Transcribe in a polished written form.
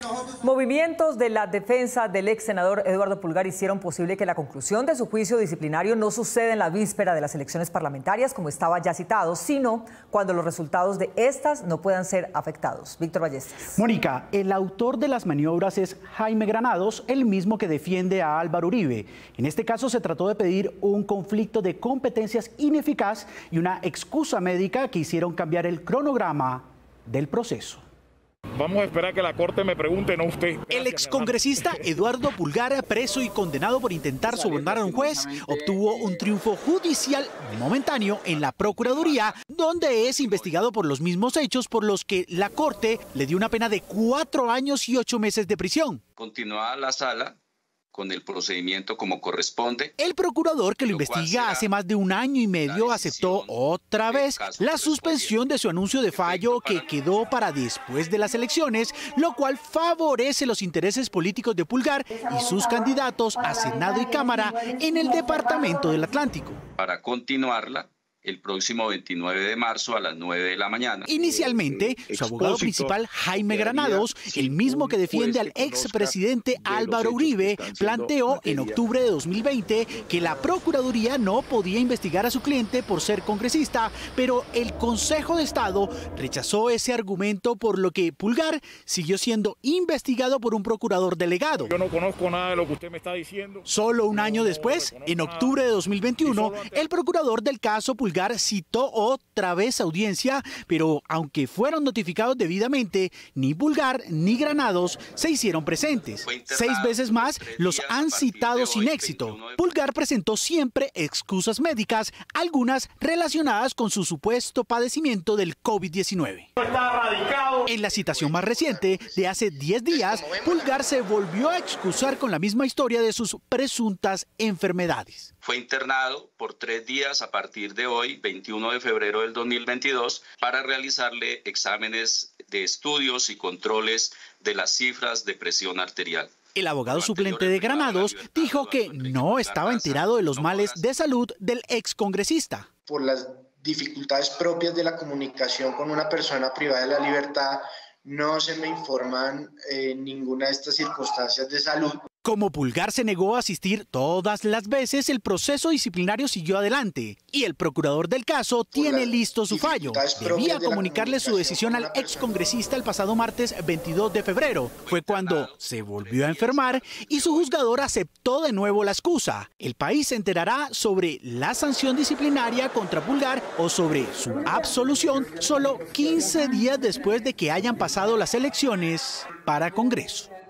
Movimientos de la defensa del ex senador Eduardo Pulgar hicieron posible que la conclusión de su juicio disciplinario no suceda en la víspera de las elecciones parlamentarias, como estaba ya citado, sino cuando los resultados de estas no puedan ser afectados. Víctor Ballestas. Mónica, el autor de las maniobras es Jaime Granados, el mismo que defiende a Álvaro Uribe. En este caso se trató de pedir un conflicto de competencias ineficaz y una excusa médica que hicieron cambiar el cronograma del proceso. Vamos a esperar que la Corte me pregunte, no usted. El excongresista Eduardo Pulgar, preso y condenado por intentar sobornar a un juez, obtuvo un triunfo judicial momentáneo en la Procuraduría, donde es investigado por los mismos hechos por los que la Corte le dio una pena de 4 años y 8 meses de prisión. Continúa la sala con el procedimiento como corresponde. El procurador que lo investiga hace más de 1 año y medio aceptó otra vez la suspensión de su anuncio de fallo que quedó para después de las elecciones, lo cual favorece los intereses políticos de Pulgar y sus candidatos a Senado y Cámara en el Departamento del Atlántico. Para continuarla el próximo 29 de marzo a las 9 de la mañana. Inicialmente, su abogado principal, Jaime Granados, el mismo que defiende al expresidente Álvaro Uribe, planteó en octubre de 2020 que la Procuraduría no podía investigar a su cliente por ser congresista, pero el Consejo de Estado rechazó ese argumento, por lo que Pulgar siguió siendo investigado por un procurador delegado. Yo no conozco nada de lo que usted me está diciendo. Solo un año después, en octubre de 2021, el procurador del caso Pulgar citó otra vez audiencia, pero aunque fueron notificados debidamente, ni Pulgar ni Granados se hicieron presentes. 6 veces más los han citado sin éxito. Pulgar presentó siempre excusas médicas, algunas relacionadas con su supuesto padecimiento del COVID-19. En la citación más reciente, de hace 10 días, Pulgar se volvió a excusar con la misma historia de sus presuntas enfermedades. Fue internado por 3 días a partir de hoy, 21 de febrero del 2022, para realizarle exámenes de estudios y controles de las cifras de presión arterial. El abogado suplente de Granados dijo que no estaba enterado de los males de salud del excongresista. Por las dificultades propias de la comunicación con una persona privada de la libertad, no se me informan ninguna de estas circunstancias de salud. Como Pulgar se negó a asistir todas las veces, el proceso disciplinario siguió adelante y el procurador del caso tiene listo su fallo. Debía comunicarle su decisión al excongresista el pasado martes 22 de febrero. Fue cuando se volvió a enfermar y su juzgador aceptó de nuevo la excusa. El país se enterará sobre la sanción disciplinaria contra Pulgar o sobre su absolución solo 15 días después de que hayan pasado las elecciones para Congreso.